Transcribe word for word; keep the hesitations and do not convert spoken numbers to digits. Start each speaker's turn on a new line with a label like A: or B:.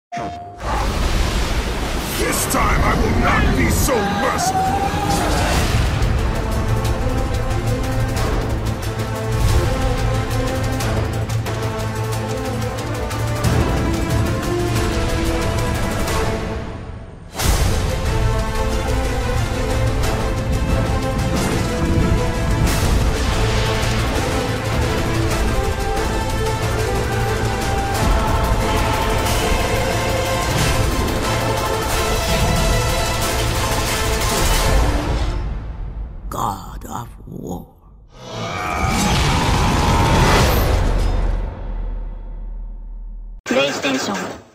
A: This time I will not be so merciful!
B: God of War. PlayStation